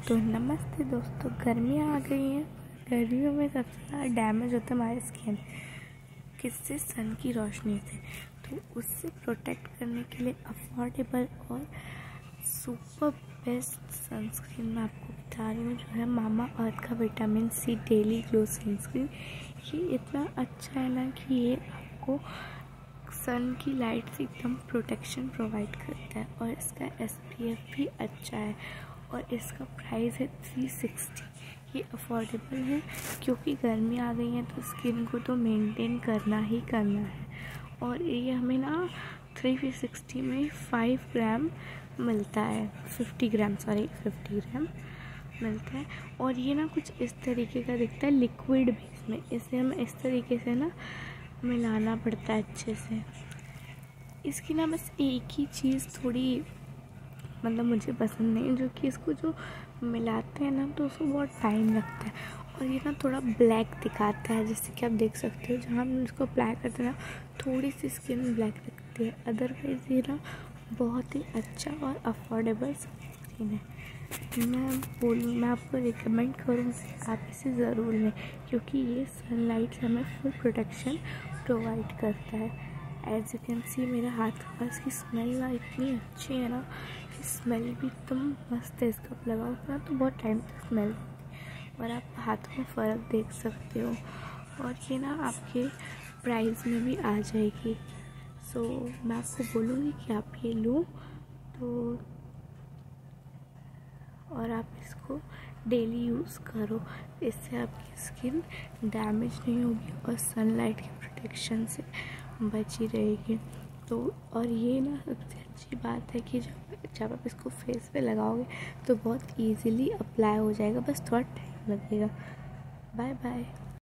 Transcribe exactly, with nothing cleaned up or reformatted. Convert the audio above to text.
तो नमस्ते दोस्तों, गर्मियाँ आ गई हैं। गर्मियों में सबसे ज़्यादा डैमेज होता है हमारी स्किन, किससे? सन की रोशनी से। तो उससे प्रोटेक्ट करने के लिए अफोर्डेबल और सुपर बेस्ट सनस्क्रीन मैं आपको बता रही हूँ, जो है मामा अर्थ का vitamin C daily glow sunscreen. ये इतना अच्छा है ना कि ये आपको सन की लाइट से एकदम प्रोटेक्शन प्रोवाइड करता है और इसका एस पी एफ भी अच्छा है और इसका प्राइस है थ्री सिक्सटी। ये अफोर्डेबल है क्योंकि गर्मी आ गई है तो स्किन को तो मेंटेन करना ही करना है। और ये हमें ना थ्री सिक्सटी में फाइव ग्राम मिलता है, fifty gram sorry fifty gram मिलता है। और ये ना कुछ इस तरीके का दिखता है लिक्विड बेस में, इसे हम इस तरीके से ना मिलाना पड़ता है अच्छे से। इसकी ना बस एक ही चीज़ थोड़ी मतलब मुझे पसंद नहीं, जो कि इसको जो मिलाते हैं ना तो उसको बहुत टाइम लगता है और ये ना थोड़ा ब्लैक दिखाता है, जैसे कि आप देख सकते हो जहाँ हम इसको अप्लाई करते हैं ना थोड़ी सी स्किन ब्लैक दिखती है। अदरवाइज़ ये ना बहुत ही अच्छा और अफोर्डेबल सनस्क्रीन है। मैं बोलूँ मैं आपको रिकमेंड करूँगी आप इसे ज़रूर लें, क्योंकि ये सनलाइट से हमें फुल प्रोटेक्शन प्रोवाइड करता है। एज यू कैन सी मेरे हाथ के पास की स्मेल ना इतनी अच्छी है ना, स्मेल भी एकदम मस्त है। इसका लगाओ ना तो बहुत टाइम तक स्मेल और आप हाथों में फ़र्क देख सकते हो। और ये ना आपके प्राइस में भी आ जाएगी। सो so, मैं आपको बोलूँगी कि आप ये लो तो और आप इसको डेली यूज़ करो, इससे आपकी स्किन डैमेज नहीं होगी और सनलाइट के प्रोटेक्शन से बची रहेगी। तो और ये ना सबसे अच्छी बात है कि जब जब आप इसको फेस पे लगाओगे तो बहुत इजीली अप्लाई हो जाएगा, बस थोड़ा टाइम लगेगा। Bye bye.